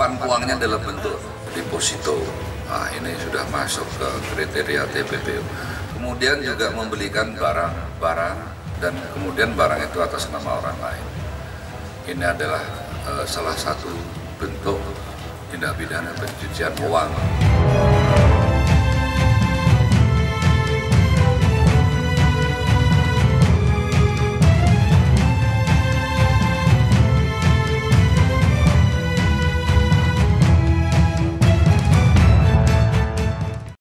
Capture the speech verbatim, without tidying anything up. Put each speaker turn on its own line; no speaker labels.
menyimpan uangnya dalam bentuk deposito. Nah, ini sudah masuk ke kriteria T P P U. Kemudian juga membelikan barang-barang dan kemudian barang itu atas nama orang lain. Ini adalah uh, salah satu bentuk tindak pidana pencucian uang.